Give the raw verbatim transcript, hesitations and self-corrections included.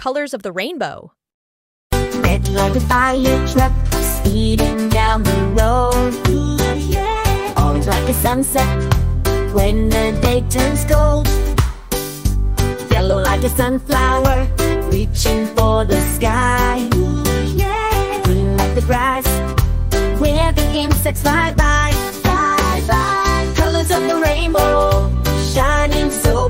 colors of the rainbow. Red like a fire truck speeding down the road. Orange like a sunset when the day turns cold. Yellow like a sunflower reaching for the sky. Green like the grass where the insects fly by. Fly by. Colors of the rainbow shining so